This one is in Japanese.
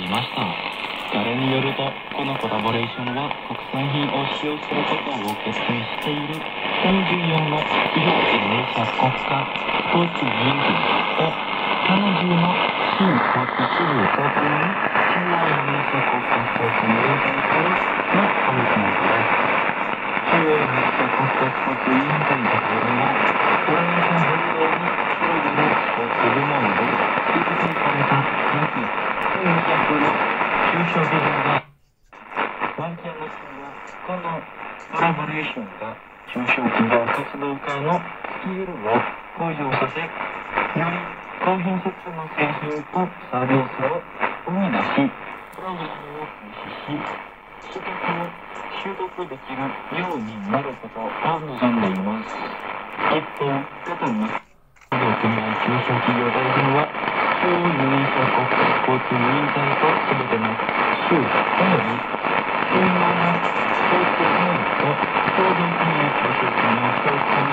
ました。誰によると、このコラボレーションは国産品を使用することを決定している第14の医療経営者国家交通人権と彼女の新国支部特に中央営業者国家交通委員会からのコミットメントです。中央営業者国家交通委員会というのは、高齢者変動にそれぞれ交通部門で育成された約1200の中小企業がワンチャンの人はこのコラボレーションが中小企業活動家のスキルを向上させ、より高品質の製品とサービスを生み出し、プログラムを実施し、資格を習得できるようになることを望んでいます。一方、特に企業組合中小企業大臣は中央輸入者国家交通委員会とすべての州および専門の交通部門と総合組合中小企業交通